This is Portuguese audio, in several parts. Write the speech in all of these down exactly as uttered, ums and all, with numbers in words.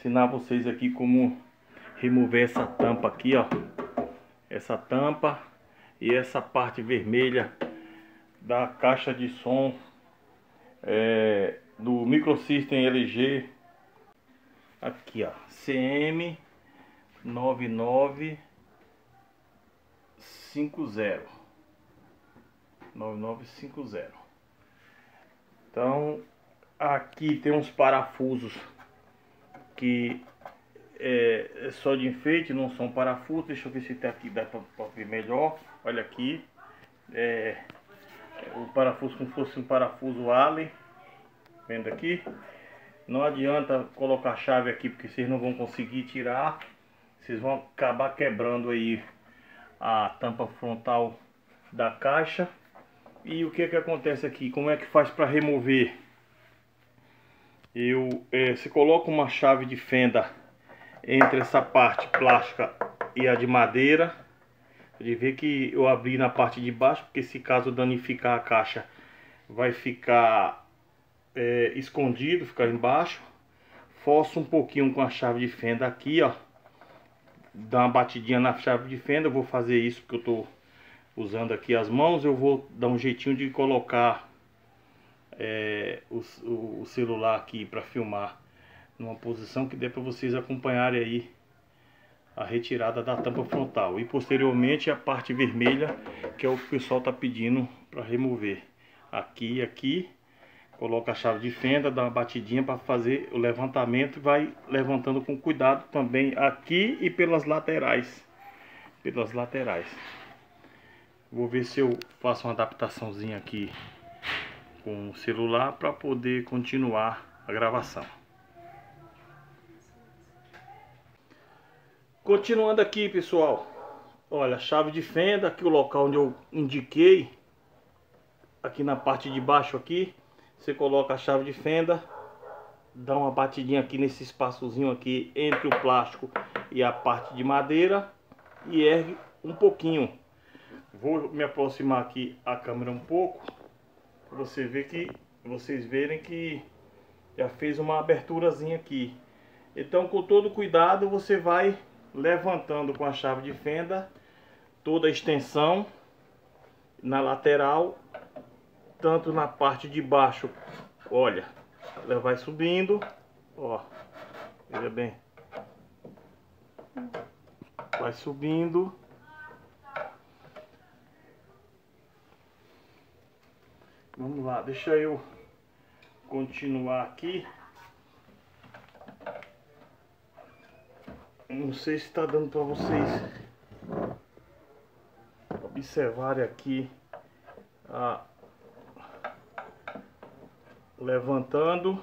ensinar vocês aqui como remover essa tampa aqui, ó. Essa tampa e essa parte vermelha da caixa de som é, do Microsystem L G. Aqui, ó, C M nove nove cinco zero nove nove cinco zero. Então aqui tem uns parafusos que é, é só de enfeite, não são parafusos. Deixa eu ver se tá aqui, dá para ver melhor. Olha aqui, é, o parafuso como se fosse um parafuso Allen, vendo aqui. Não adianta colocar a chave aqui porque vocês não vão conseguir tirar, vocês vão acabar quebrando aí a tampa frontal da caixa. E o que que acontece aqui? Como é que faz para remover? Eu, é, você coloca uma chave de fenda entre essa parte plástica e a de madeira. Pode ver que eu abri na parte de baixo, porque se caso danificar a caixa vai ficar é, escondido, ficar embaixo. Forço um pouquinho com a chave de fenda aqui, ó. Dá uma batidinha na chave de fenda. Eu vou fazer isso porque eu tô usando aqui as mãos. Eu vou dar um jeitinho de colocar é, o, o celular aqui para filmar numa posição que dê para vocês acompanharem aí a retirada da tampa frontal. E posteriormente a parte vermelha, que é o que o pessoal tá pedindo para remover. Aqui e aqui. Coloca a chave de fenda, dá uma batidinha para fazer o levantamento e vai levantando com cuidado também aqui e pelas laterais. Pelas laterais. Vou ver se eu faço uma adaptaçãozinha aqui com o celular para poder continuar a gravação. Continuando aqui, pessoal. Olha, a chave de fenda, aqui o local onde eu indiquei, aqui na parte de baixo aqui. Você coloca a chave de fenda, dá uma batidinha aqui nesse espaçozinho aqui entre o plástico e a parte de madeira e ergue um pouquinho. Vou me aproximar aqui a câmera um pouco para você ver que vocês verem que já fez uma aberturazinha aqui. Então, com todo cuidado, você vai levantando com a chave de fenda toda a extensão na lateral, tanto na parte de baixo. Olha, ela vai subindo, ó, veja bem, vai subindo. Vamos lá, deixa eu continuar aqui. Não sei se está dando para vocês observarem aqui a levantando.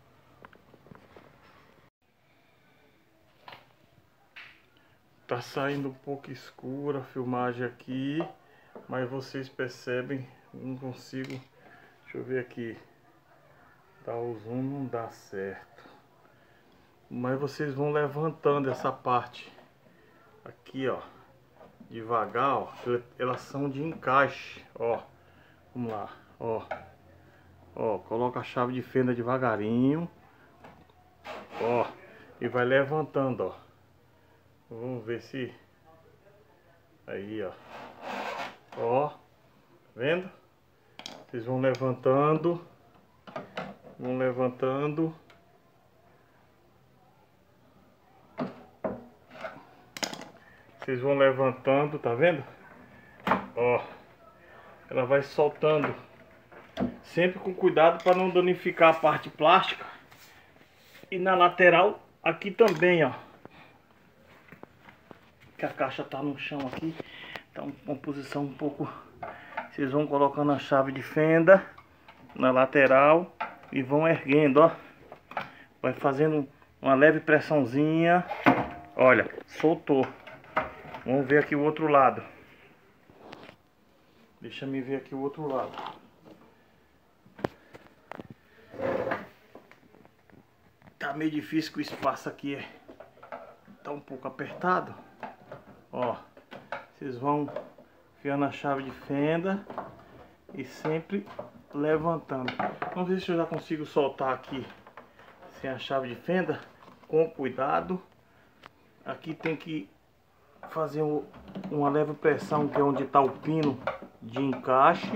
Tá saindo um pouco escura a filmagem aqui, mas vocês percebem, não consigo. Deixa eu ver aqui. Dá o zoom, não dá certo. Mas vocês vão levantando essa parte aqui, ó, devagar, ó. Elas são de encaixe, ó. Vamos lá, ó. Ó, coloca a chave de fenda devagarinho, ó, e vai levantando, ó. Vamos ver se aí, ó, ó, vendo? Vocês vão levantando, vão levantando, vocês vão levantando, tá vendo? Ó, ela vai soltando. Sempre com cuidado para não danificar a parte plástica. E na lateral aqui também, ó. Que a caixa tá no chão aqui. Tá uma posição um pouco. Vocês vão colocando a chave de fenda na lateral e vão erguendo, ó. Vai fazendo uma leve pressãozinha. Olha, soltou. Vamos ver aqui o outro lado. Deixa eu ver aqui o outro lado. Tá meio difícil que o espaço aqui tá um pouco apertado. Ó, vocês vão enfiando a chave de fenda e sempre levantando. Vamos ver se eu já consigo soltar aqui sem a chave de fenda. com cuidado. Aqui tem que fazer uma leve pressão, que é onde está o pino de encaixe.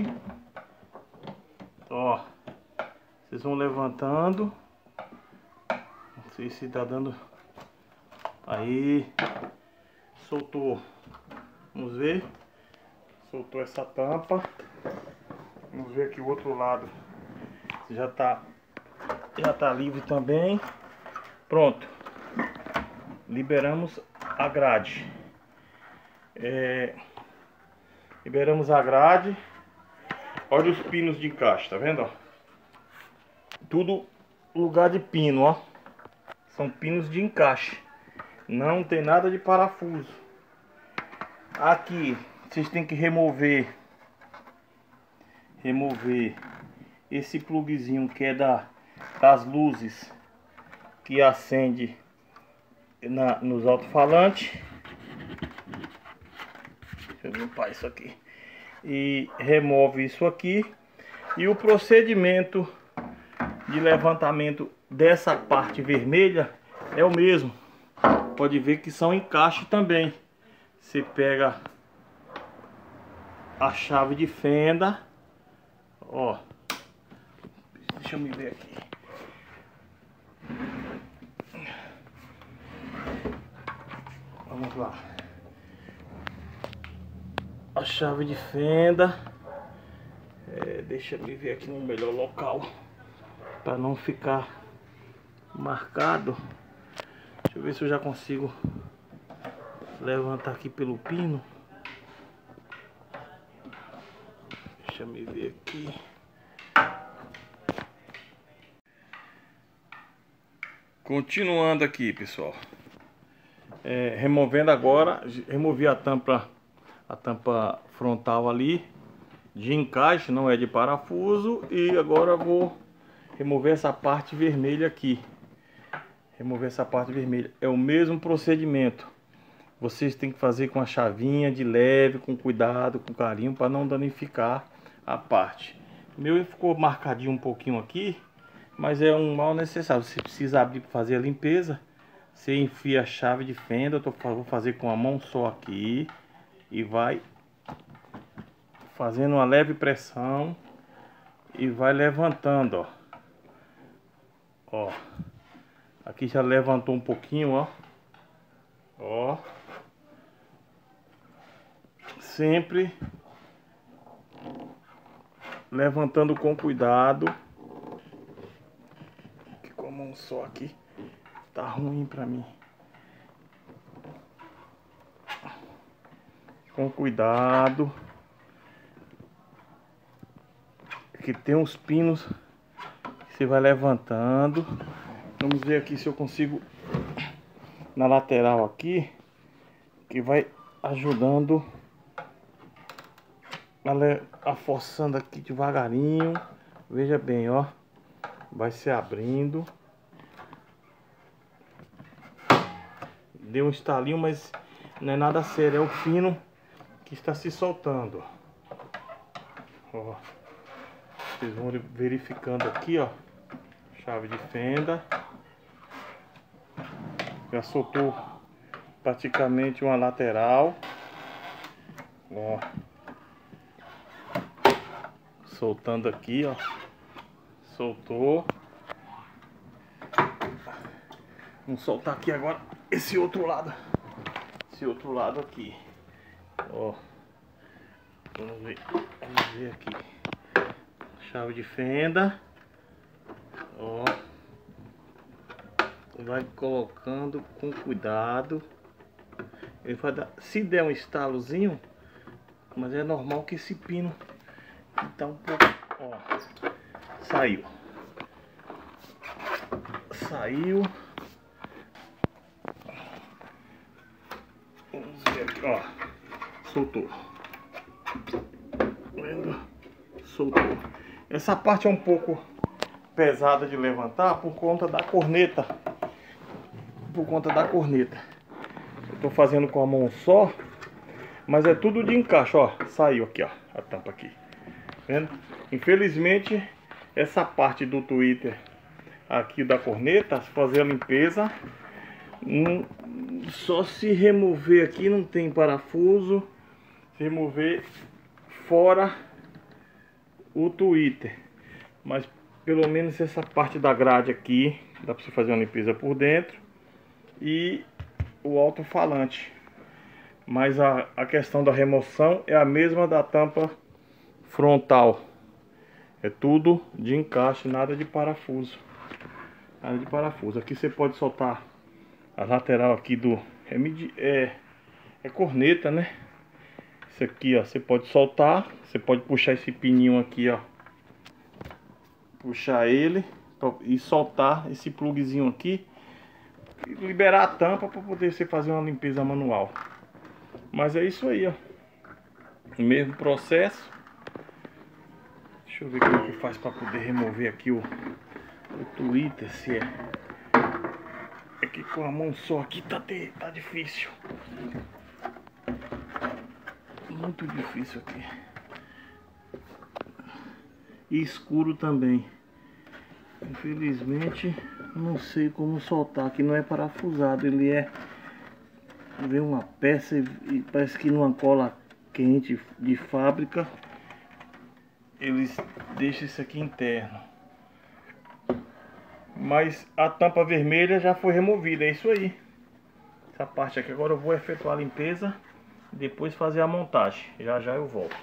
Ó, vocês vão levantando. Não sei se tá dando. Aí, soltou. Vamos ver. Soltou essa tampa. Vamos ver aqui o outro lado. Já tá, já tá livre também. Pronto. Liberamos a grade. É, liberamos a grade. Olha os pinos de encaixe, tá vendo? Ó? Tudo lugar de pino, ó. São pinos de encaixe. Não tem nada de parafuso. Aqui vocês têm que remover remover esse pluguezinho que é da das luzes que acende na, nos alto-falantes. Deixa eu limpar isso aqui. E remove isso aqui. E o procedimento de levantamento dessa parte vermelha é o mesmo. Pode ver que são encaixe também. Você pega a chave de fenda. Ó. Deixa eu me ver aqui. Vamos lá. A chave de fenda. É, deixa eu me ver aqui no melhor local, para não ficar marcado. Deixa eu ver se eu já consigo levantar aqui pelo pino. Deixa eu me ver aqui. Continuando aqui, pessoal. É, removendo agora, removi a tampa, a tampa frontal ali de encaixe, não é de parafuso. E agora vou remover essa parte vermelha aqui. Remover essa parte vermelha. É o mesmo procedimento. Vocês têm que fazer com a chavinha de leve, com cuidado, com carinho, para não danificar a parte. O meu ficou marcadinho um pouquinho aqui, mas é um mal necessário. Você precisa abrir para fazer a limpeza. Você enfia a chave de fenda. Eu tô, vou fazer com a mão só aqui. E vai fazendo uma leve pressão. E vai levantando, ó. Ó. Aqui já levantou um pouquinho, ó. Ó. Sempre levantando com cuidado. Que com a mão só aqui tá ruim pra mim. Com cuidado. Que tem uns pinos que você vai levantando. Vamos ver aqui se eu consigo na lateral aqui, que vai ajudando a, a forçando aqui devagarinho. Veja bem, ó, vai se abrindo. Deu um estalinho, mas não é nada sério, é o pino que está se soltando. Ó, vocês vão verificando aqui, ó, chave de fenda. Já soltou praticamente uma lateral. Ó. Soltando aqui, ó. Soltou. Vamos soltar aqui agora esse outro lado. Esse outro lado aqui. Ó. Vamos ver. Vamos ver aqui. Chave de fenda. Ó. Vai colocando com cuidado. Ele vai dar, se der um estalozinho, mas é normal que esse pino tá um pouco, ó, saiu. Saiu. Vamos ver aqui, ó. Soltou. Vendo? Soltou. Essa parte é um pouco pesada de levantar por conta da corneta. Por conta da corneta. Eu tô fazendo com a mão só, mas é tudo de encaixe, ó. Saiu aqui, ó, a tampa aqui. Vendo? Infelizmente, essa parte do Twitter aqui da corneta, fazer a limpeza. Hum, só se remover aqui, não tem parafuso. Se remover fora o tweeter, mas pelo menos essa parte da grade aqui dá para você fazer uma limpeza por dentro, e o alto-falante. Mas a, a questão da remoção é a mesma da tampa frontal. É tudo de encaixe, nada de parafuso. Nada de parafuso. Aqui você pode soltar a lateral aqui do... É, é, é corneta, né? Isso aqui, ó, você pode soltar. Você pode puxar esse pininho aqui, ó. Puxar ele e soltar esse plugzinho aqui. E liberar a tampa para poder você fazer uma limpeza manual. Mas é isso aí, ó. O mesmo processo. Deixa eu ver como que faz para poder remover aqui o, o tweeter, se é. É que com a mão só aqui tá, de, tá difícil. Muito difícil aqui. E escuro também. Infelizmente, não sei como soltar. Aqui não é parafusado, ele é... Vem uma peça e, e parece que numa cola quente de fábrica eles deixam isso aqui interno. Mas a tampa vermelha já foi removida, é isso aí. Essa parte aqui agora eu vou efetuar a limpeza e depois fazer a montagem. Já já eu volto.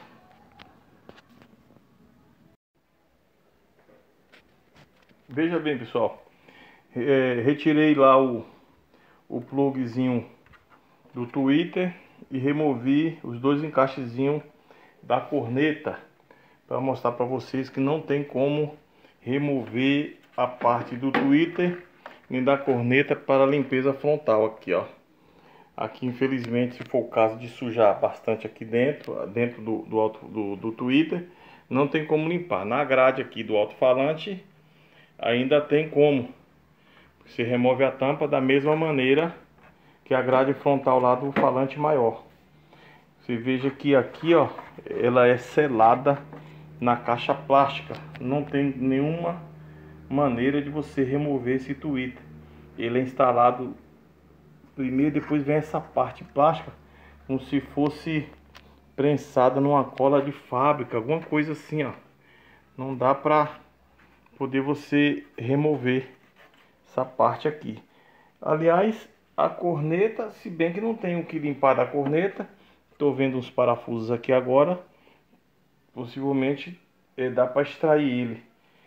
Veja bem, pessoal, é, retirei lá o, o plugzinho do tweeter e removi os dois encaixezinhos da corneta para mostrar para vocês que não tem como remover a parte do tweeter nem da corneta para a limpeza frontal aqui, ó. Aqui, infelizmente, se for o caso de sujar bastante aqui dentro, dentro do, do, alto, do, do tweeter, não tem como limpar. Na grade aqui do alto-falante ainda tem como. Você remove a tampa da mesma maneira que a grade frontal lá do falante maior. Você veja que aqui, ó, ela é selada na caixa plástica. Não tem nenhuma maneira de você remover esse tweeter. Ele é instalado primeiro, depois vem essa parte plástica, como se fosse prensada numa cola de fábrica, alguma coisa assim, ó. Não dá pra poder você remover essa parte aqui. Aliás, a corneta, se bem que não tenho que limpar da corneta, estou vendo uns parafusos aqui agora, possivelmente é, dá para extrair ele.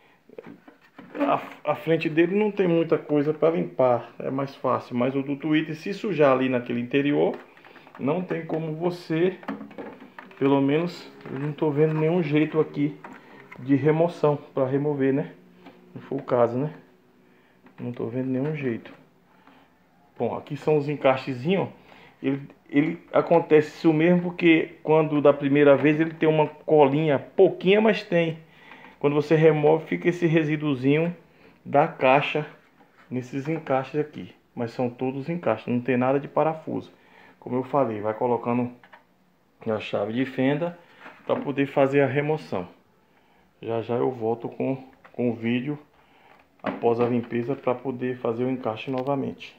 A, a frente dele não tem muita coisa para limpar, é mais fácil, mas o do tweeter, se sujar ali naquele interior, não tem como você, pelo menos eu não estou vendo nenhum jeito aqui de remoção para remover, né? Não for o caso, né? Não estou vendo nenhum jeito. Bom, aqui são os encaixezinhos. Ele, ele acontece isso mesmo porque quando da primeira vez ele tem uma colinha pouquinha, mas tem. Quando você remove, fica esse resíduozinho da caixa nesses encaixes aqui. Mas são todos encaixes, não tem nada de parafuso. Como eu falei, vai colocando a chave de fenda para poder fazer a remoção. Já já eu volto com, com o vídeo após a limpeza para poder fazer o encaixe novamente.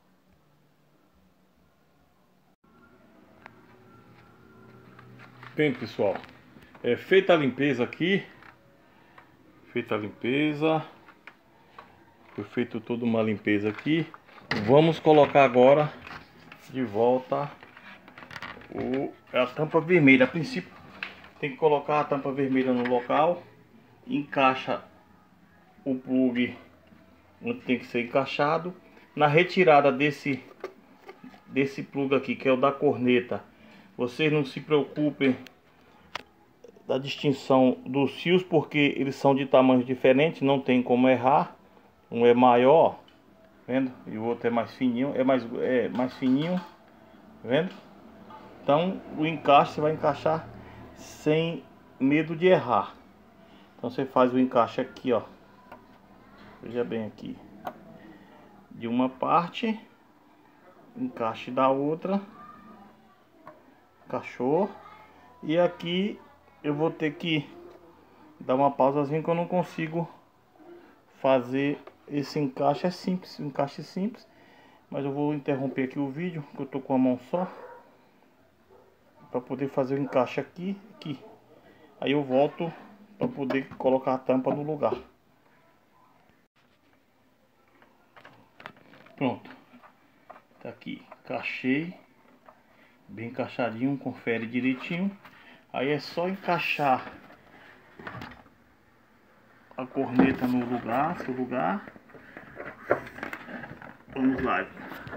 Bem, pessoal, é feita a limpeza aqui, feita a limpeza, foi feito toda uma limpeza aqui. Vamos colocar agora de volta o, a tampa vermelha. A princípio tem que colocar a tampa vermelha no local, encaixa o plug onde tem que ser encaixado. Na retirada desse desse plug aqui, que é o da corneta, vocês não se preocupem da distinção dos fios, porque eles são de tamanhos diferentes, não tem como errar. Um é maior, vendo? E o outro é mais fininho, é mais é mais fininho, vendo? Então o encaixe você vai encaixar sem medo de errar. Então você faz o encaixe aqui, ó. Veja bem aqui. De uma parte, encaixe da outra. Encaixou. E aqui eu vou ter que dar uma pausazinha que eu não consigo fazer esse encaixe é simples, um encaixe simples. Mas eu vou interromper aqui o vídeo, que eu tô com a mão só, para poder fazer o encaixe aqui, aqui. Aí eu volto para poder colocar a tampa no lugar. Pronto. Tá aqui, encaixei. Bem encaixadinho, confere direitinho. Aí é só encaixar a corneta no lugar, seu lugar. Vamos lá.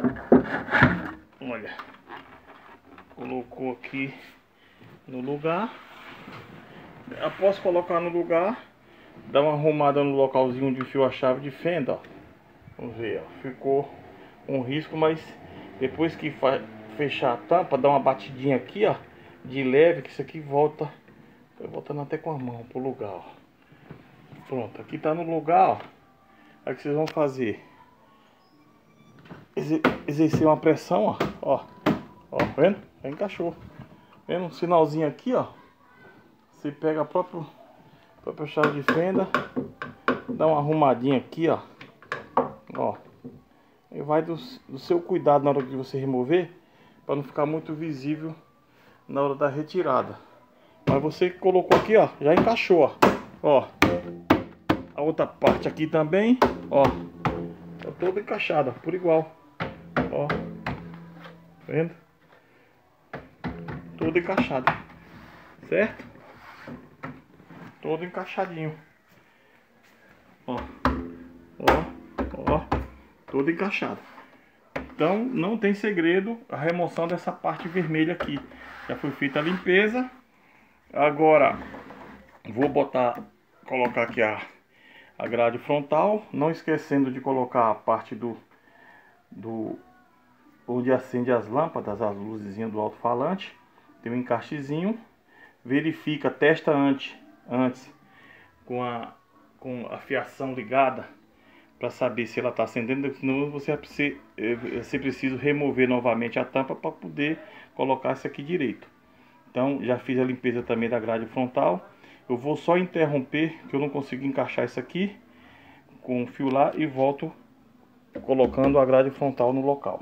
Olha, colocou aqui no lugar. Após colocar no lugar, dá uma arrumada no localzinho onde enfiou a chave de fenda, ó. Vamos ver, ó. Ficou um risco, mas depois que fechar a tampa, dá uma batidinha aqui, ó, de leve, que isso aqui volta, voltando até com a mão pro lugar, ó. Pronto, aqui tá no lugar, ó. Aí o que vocês vão fazer? Exercer uma pressão, ó, ó, ó, vendo? Já encaixou. Vendo um sinalzinho aqui, ó. Você pega a própria, a própria chave de fenda, dá uma arrumadinha aqui, ó, ó. E vai do, do seu cuidado na hora de você remover, para não ficar muito visível na hora da retirada. Mas você colocou aqui, ó, já encaixou, ó, ó. A outra parte aqui também, ó, tá toda encaixada, por igual. Ó, vendo? Todo encaixado, certo? Todo encaixadinho. Ó, ó, ó, todo encaixado. Então não tem segredo a remoção dessa parte vermelha aqui. Já foi feita a limpeza. Agora vou botar, colocar aqui a, a grade frontal, não esquecendo de colocar a parte do do onde acende as lâmpadas, as luzinhas do alto-falante. Tem um encaixezinho. Verifica, testa antes, antes com a, com a fiação ligada, para saber se ela está acendendo. Senão você vai ser, você precisa remover novamente a tampa para poder colocar isso aqui direito. Então já fiz a limpeza também da grade frontal. Eu vou só interromper, que eu não consigo encaixar isso aqui com o fio lá, e volto colocando a grade frontal no local.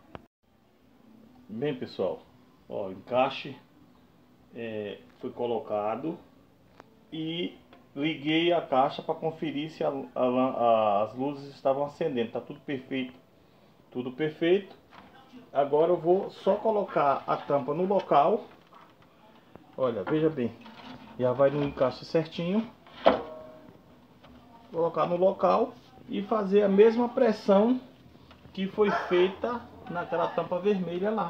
Bem, pessoal, ó, o encaixe é, foi colocado e liguei a caixa para conferir se a, a, a, as luzes estavam acendendo. Tá tudo perfeito, tudo perfeito. Agora eu vou só colocar a tampa no local. Olha, veja bem, já vai no encaixe certinho. Colocar no local e fazer a mesma pressão que foi feita naquela tampa vermelha lá.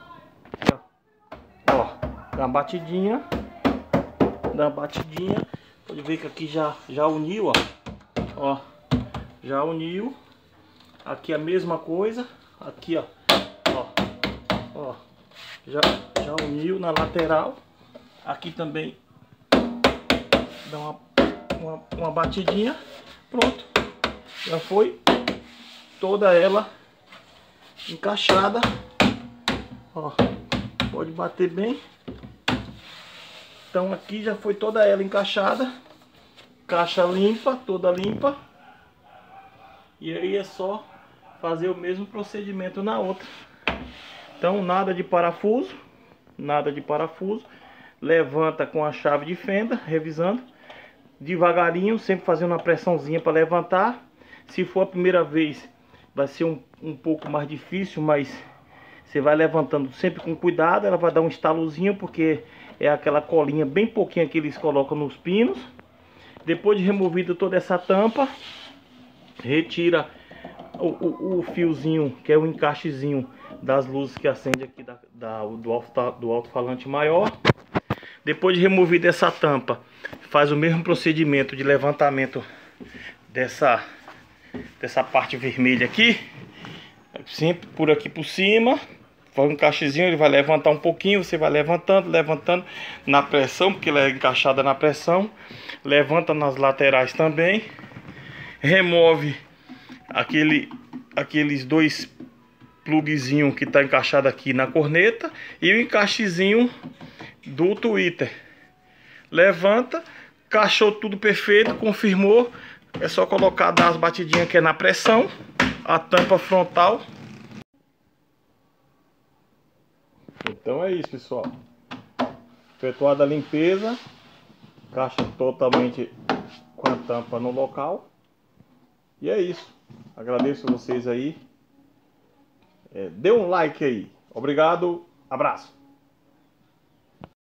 Ó, dá uma batidinha, dá uma batidinha. Pode ver que aqui já, já uniu, ó. Ó, já uniu. Aqui a mesma coisa. Aqui, ó, ó, ó, já, já uniu na lateral. Aqui também dá uma, uma, uma batidinha. Pronto, já foi toda ela encaixada, ó, pode bater bem. Então aqui já foi toda ela encaixada, caixa limpa, toda limpa. E aí é só fazer o mesmo procedimento na outra. Então nada de parafuso, nada de parafuso. Levanta com a chave de fenda, revisando devagarinho, sempre fazendo uma pressãozinha para levantar. Se for a primeira vez, vai ser um, um pouco mais difícil, mas você vai levantando sempre com cuidado. Ela vai dar um estalozinho, porque é aquela colinha bem pouquinha que eles colocam nos pinos. Depois de removida toda essa tampa, retira o, o, o fiozinho, que é o encaixezinho das luzes que acende aqui da, da, do, alto, do alto-falante maior. Depois de removida essa tampa, faz o mesmo procedimento de levantamento dessa, dessa parte vermelha aqui. Sempre por aqui por cima. Faz um encaixezinho, ele vai levantar um pouquinho. Você vai levantando, levantando na pressão, porque ela é encaixada na pressão. Levanta nas laterais também. Remove aquele, aqueles dois plugzinhos que está encaixado aqui na corneta. E o encaixezinho do tweeter. Levanta, encaixou tudo perfeito, confirmou, É só colocar, dar as batidinhas aqui na pressão. A tampa frontal. Então é isso, pessoal. Efetuada a limpeza. Caixa totalmente com a tampa no local. E é isso. Agradeço vocês aí. É, dê um like aí. Obrigado. Abraço.